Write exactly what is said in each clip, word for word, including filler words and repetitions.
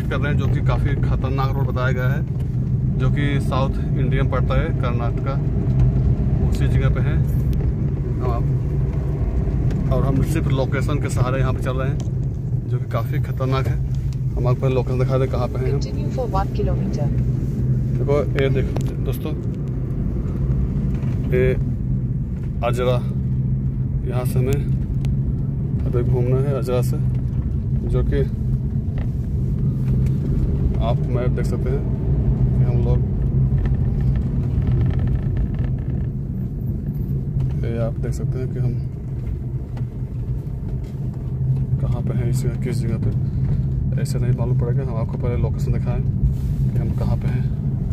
कर रहे हैं, जो कि काफ़ी खतरनाक रोड बताया गया है, जो कि साउथ इंडिया में पड़ता है, कर्नाटका, उसी जगह पे है हम। और हम सिर्फ लोकेशन के सहारे यहाँ पे चल रहे हैं, जो कि काफ़ी खतरनाक है। हम आपको लोकेशन दिखा दे कहाँ पे हैं हम। देखो ये देखो दोस्तों, ये अजरा, यहाँ से हमें अभी घूमना है अजरा से, जो कि आप मैप देख सकते हैं कि हम लोग, ये आप देख सकते हैं कि हम कहाँ पे हैं, इस जगह किस जगह पे, ऐसे नहीं मालूम पड़ेगा। हम आपको पहले लोकेशन दिखाएं कि हम कहाँ पे हैं।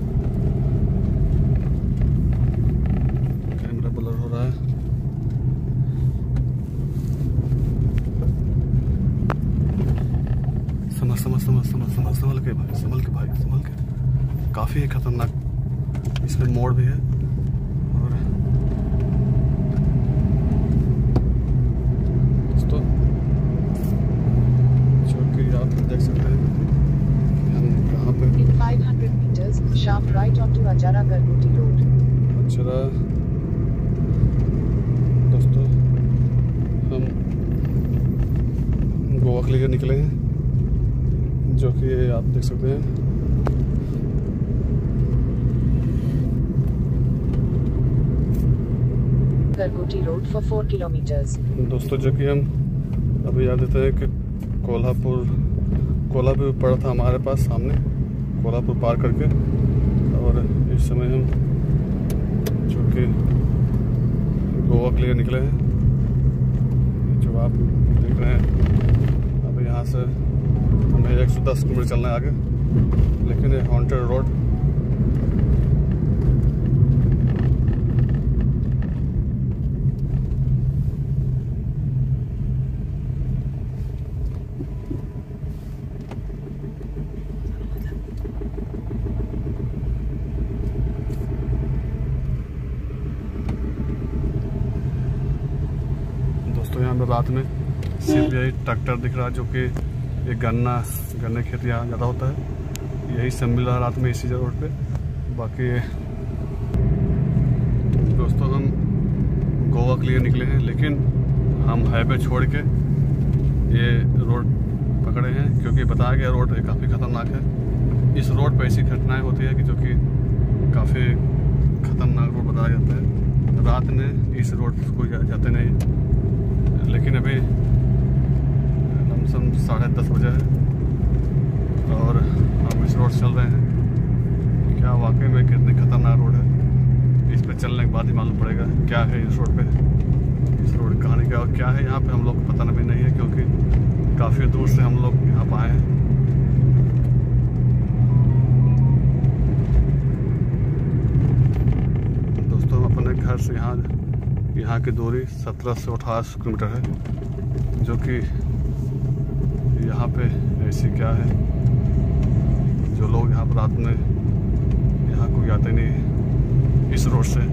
कैमरा ब्लर हो रहा है। समझ समझ समझ समझ समझ संभल के भाई, संभल के भाई, संभल के। काफ़ी खतरनाक इसमें मोड़ भी है। और दोस्तों जो कि आप देख सकते हैं कि हम कहाँ पे, In five hundred meters, sharp right onto Ajara Gargoti Road. अजरा दोस्तों, हम गोवा के लिए निकले हैं, जो कि ये आप देख सकते हैं। Gargoti Road for four kilometers. दोस्तों जो कि हम अभी याद देते हैं कि कोल्हापुर कोल्हापुर पड़ा था हमारे पास सामने, कोल्हापुर पार करके। और इस समय हम जो कि गोवा के लिए निकले हैं, जो आप देख रहे हैं। अब यहाँ से हमें एक सौ दस किलोमीटर चलना है आगे, लेकिन ये हॉन्टेड रोड। दोस्तों यहाँ पे रात में सिर्फ यही ट्रैक्टर दिख रहा है, जो कि ये गन्ना गन्ने खेत यहाँ ज़्यादा होता है, यही सब मिल रहा है रात में इसी रोड पे। बाकी दोस्तों हम गोवा के लिए निकले हैं, लेकिन हम हाईवे छोड़ के ये रोड पकड़े हैं, क्योंकि बताया गया रोड काफ़ी ख़तरनाक है। इस रोड पर ऐसी घटनाएं होती है कि जो कि काफ़ी ख़तरनाक रोड बताया जाता है। रात में इस रोड पर कोई जाते नहीं, लेकिन अभी लमसम साढ़े दस बजे है और हम इस रोड से चल रहे हैं। क्या वाकई में कितनी खतरनाक रोड है, इस पर चलने के बाद ही मालूम पड़ेगा क्या है इस रोड पे, इस रोड की कहानी क्या और क्या है यहाँ पे, हम लोग को पता भी नहीं है, क्योंकि काफ़ी दूर से हम लोग यहाँ पर आए हैं। दोस्तों हम अपने घर से यहाँ यहाँ की दूरी सत्रह से अठारह किलोमीटर है, जो कि यहाँ पे ऐसी क्या है, जो लोग यहाँ पर रात में यहाँ कोई आते नहीं इस रोड से।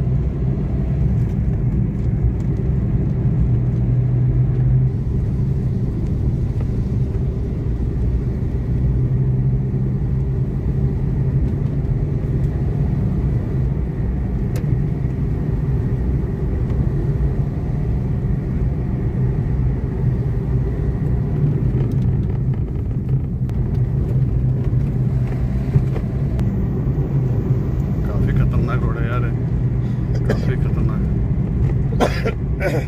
रोड है यार, काफी खतरनाक है।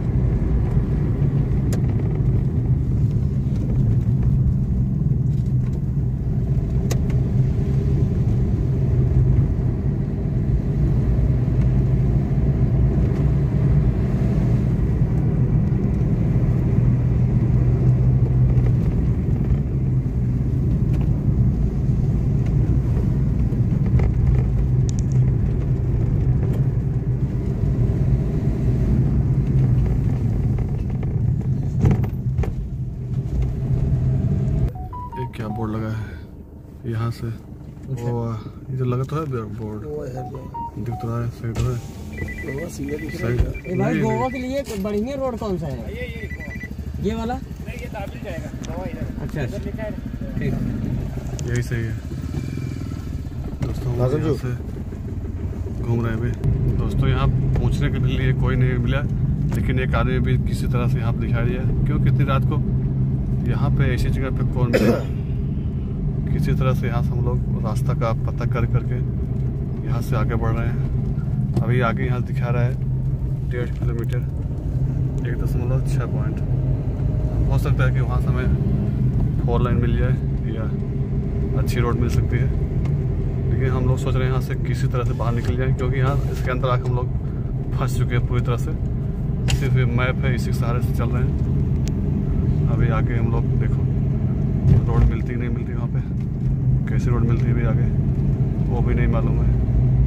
क्या बोर्ड लगा है यहाँ से, वो इधर लगा तो है बोर्ड, दिख तो रहा है, सही तो है, सही। भाई गोवा के लिए बढ़िया रोड कौन सा है? ये वाला? नहीं, ये दाबिल जाएगा। अच्छा ठीक। यही सही है दोस्तों। हम लोग यहाँ से घूम रहे हैं अभी दोस्तों। यहाँ पहुँचने के लिए कोई नहीं मिला, लेकिन एक आदमी भी किसी तरह से यहाँ पर दिखाई दिया। क्यों कितनी रात को यहाँ पे ऐसी जगह पे कौन मिला। किसी तरह से यहाँ से हम लोग रास्ता का पता कर करके यहाँ से आगे बढ़ रहे हैं। अभी आगे यहाँ दिखा रहा है डेढ़ किलोमीटर एक दशमलव छः पॉइंट। हो सकता है कि वहाँ से हमें फोर लाइन मिल जाए या अच्छी रोड मिल सकती है, लेकिन हम लोग सोच रहे हैं यहाँ से किसी तरह से बाहर निकल जाए, क्योंकि यहाँ इसके अंदर आके हम लोग फंस चुके हैं पूरी तरह से। सिर्फ मैप है, इसी के सहारे से चल रहे हैं। अभी आगे हम लोग देखो रोड मिलती नहीं मिलती, वहाँ पे कैसी रोड मिलती है अभी आगे वो भी नहीं मालूम है।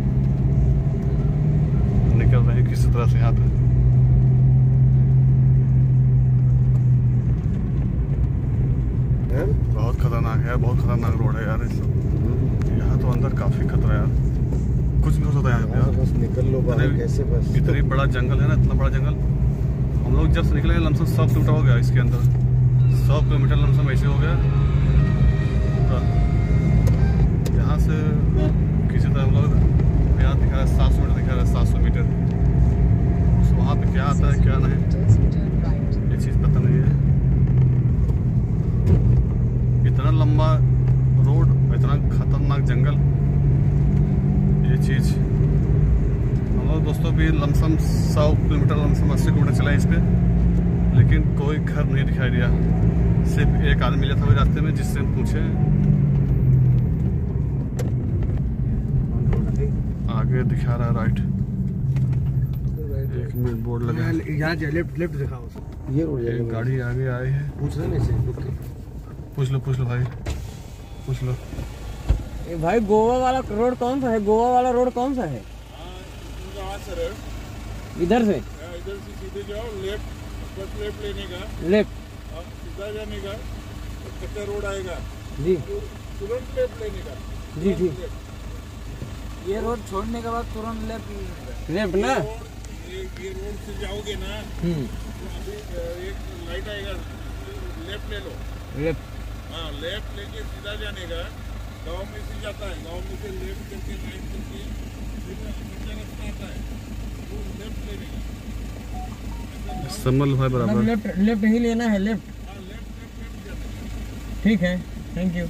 निकल रहे हैं किसी तरह से यहाँ पे। बहुत खतरनाक है, बहुत खतरनाक रोड है यार। यहाँ तो अंदर काफी खतरा है यार, कुछ भी हो सकता है यहाँ पे यार। बस निकल लो बाहर कैसे बस। इतनी बड़ा जंगल है ना, इतना बड़ा जंगल। हम लोग जब से निकले लमसम सब टूटा हो गया इसके अंदर। सौ किलोमीटर लमसम ऐसे हो गया। यहाँ से किसी तरह हम लोग यहाँ दिखा रहा है सात सौ मीटर दिखा रहा है सात सौ मीटर। वहाँ पे क्या आता है क्या नहीं ये चीज़ पता नहीं है। इतना लंबा रोड, इतना खतरनाक जंगल, ये चीज़ हम लोग दोस्तों भी लमसम सौ किलोमीटर लमसम अस्सी किलोमीटर चला इस पे, लेकिन कोई घर नहीं दिखाई दिया। सिर्फ एक आदमी मिला था रास्ते में, जिससे हम पूछे। आगे दिखा रहा है राइट, एक मिनट बोर्ड लगा है यहाँ लेफ्ट लेफ्ट दिखाओ सर। ये रोड एक गाड़ी आगे आई है। पूछ रहे से पूछ लो पूछ लो भाई पूछ लो। ए भाई गोवा वाला रोड कौन सा है? गोवा वाला रोड कौन सा है? इधर से इधर से सीधे जाओ, लेफ्ट फर्स्ट लेफ्ट लेने का, लेफ्ट सीधा जाने का, कच्चा रोड आएगा जी, तुरंत लेफ्ट लेने का जी जी। ये रोड छोड़ने के बाद तुरंत लेफ्ट लेफ्ट ना। ये ये रोड से जाओगे ना हम्म तो अभी एक लाइट आएगा, लेफ्ट ले लो। लेफ्ट हाँ लेफ्ट लेके सीधा जाने का, गांव में से जाता है, गांव में से लेफ्ट करके राइट करके फिर कच्चा रास्ता आता है, वो लेफ्ट लेने का। समझ लो भाई बराबर। लेफ्ट लेफ्ट ही लेना है, लेफ्ट। हाँ लेफ्ट लेफ्ट लेफ्ट जाने का। ठीक है, थैंक यू।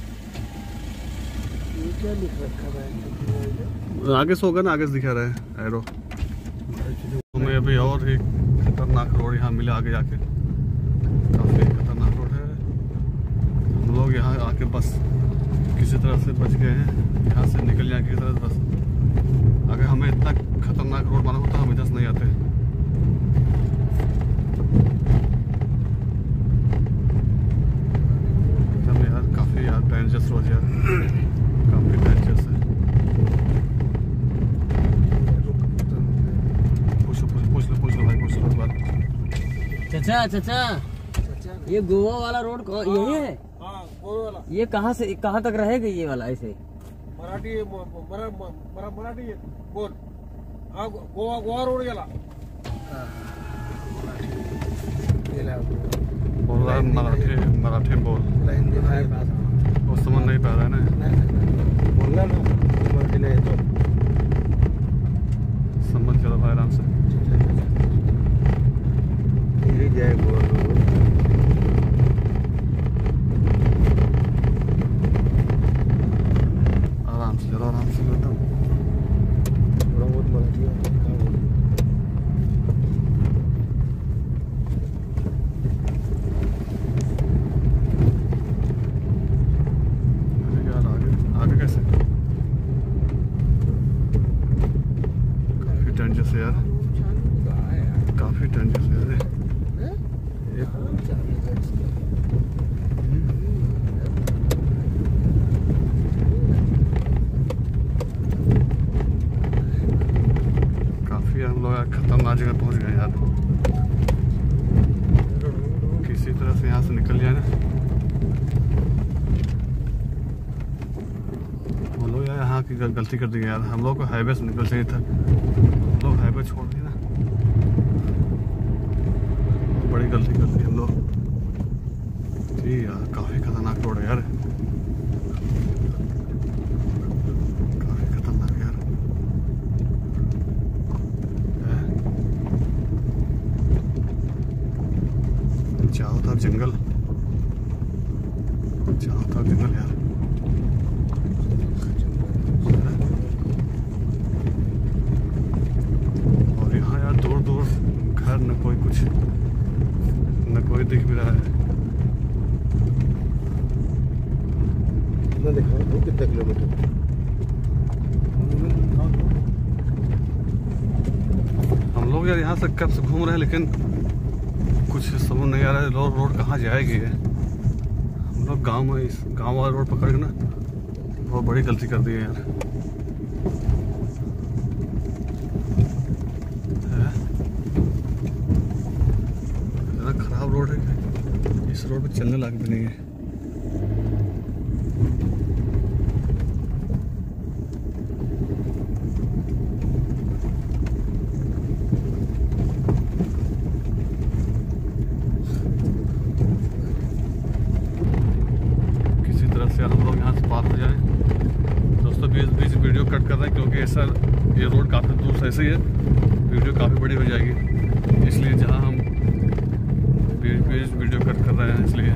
क्या लिख रखा है? आगे से होगा ना, आगे से दिखा रहा है एरो। हमें अभी और एक खतरनाक रोड यहाँ मिला आगे जाके, काफी खतरनाक रोड है। हम लोग यहाँ आके बस किसी तरह से बच गए हैं, यहाँ से निकल जाए किसी तरह से बस। अगर हमें इतना खतरनाक रोड मालूम होता हम इधर से नहीं आते। एकदम यार काफी यार डेंजरस रोड यार, काफी डेंजरस है। पूछ लो पूछ लो पूछ लो भाई पूछ लो बात। चाचा चाचा ये गोवा वाला रोड कौन- यही है? हाँ गोवा वाला ये कहाँ से कहाँ तक रहेगा ये वाला ऐसे? मराठी मरा, मरा, मराठी बोल। हाँ गोवा गोवा रोड गेला। बोल रहा है मराठी मराठी बोल, वो समझ नहीं पा रहा है ना। बोलना ना मराठी नहीं तो समझ चलो भाई आराम से। यही जाए गोवा रोड। आराम से चलो आराम से एकदम। थोड़ा बहुत मराठी है। अरे यार आगे आगे कैसे, काफी डेंजरस है यार, काफी डेंजरस है यार। काफी हम लोग यार खतरनाक जगह पहुंच गए यार। किसी तरह से यहाँ से निकल जाए ना। हम लोग यार यहाँ की गल- गलती कर दी यार, हम लोग को हाईवे से निकल चाहिए था, हम लोग हाईवे छोड़ दिए ना, बड़ी गलती कर दी हम लोग जी यार। काफी खतरनाक रोड है यार। जंगल, चारों तरफ जंगल यार। और यहाँ यार दूर दूर घर, न कोई कुछ, न कोई दिख भी रहा है। कितना दिखा वो कितना किलोमीटर? हम लोग यार यहाँ से कब से घूम रहे हैं, लेकिन कुछ समझ नहीं आ रहा है रोड रोड कहाँ जाएगी है। हम लोग गांव में इस गांव वाला रोड पकड़ के ना बहुत बड़ी गलती कर दी है यार। है? इतना खराब रोड है कि इस रोड पे चलने लायक भी नहीं है। हम लोग यहाँ से पार हो जाएं। दोस्तों बीच बीच वीडियो कट कर रहे हैं क्योंकि ऐसा ये रोड काफ़ी दूर से ऐसे ही है, वीडियो काफ़ी बड़ी हो जाएगी, इसलिए जहाँ हम बीच बीच वीडियो कट कर रहे हैं। इसलिए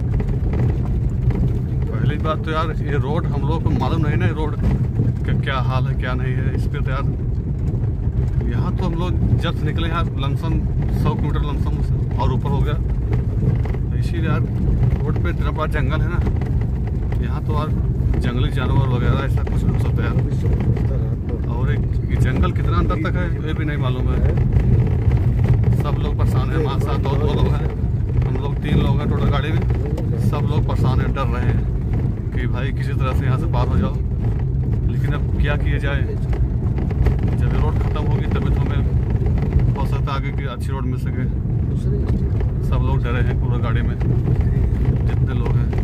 पहली बात तो यार ये रोड हम लोग को मालूम नहीं ना, रोड का क्या हाल है क्या नहीं है। इस पर तो यार यहाँ तो हम लोग जब से निकले यहाँ लमसम सौ किलोमीटर लमसम और ऊपर हो गया, तो इसीलिए यार रोड पे इतना बड़ा जंगल है ना, यहाँ तो यार जंगली जानवर वगैरह ऐसा कुछ हो सकता है यार। और एक जंगल कितना अंदर तक है ये भी नहीं मालूम है। सब लोग परेशान हैं, हमारे साथ और दो लोग हैं, हम लोग तीन लोग हैं टोटल गाड़ी में। सब लोग परेशान हैं, डर रहे हैं कि भाई किसी तरह से यहाँ से पार हो जाओ, लेकिन अब क्या किया जाए। जब ये रोड ख़त्म होगी तभी तो हमें हो सकता है आगे की अच्छी रोड मिल सके। सब लोग डरे हैं पूरा गाड़ी में, जितने लोग हैं।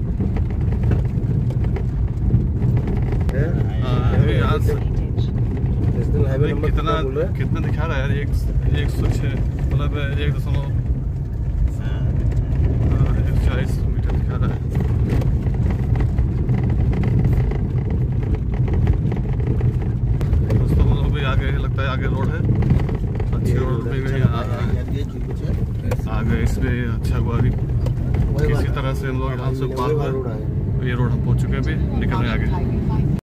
यार नेशनल हाईवे नंबर कितना कितना दिखा रहा है यार, एक एक सौ छः मतलब एक दशमलव चालीस मीटर दिखा रहा है। दोस्तों हम लोग भी आगे लगता है आगे रोड है, अच्छी रोड में भी आगे इसमें अच्छा हुआ। किसी तरह से हम लोग यहाँ से पार हुए, ये रोड हम पहुँच चुके हैं, अभी निकल रहे हैं आगे।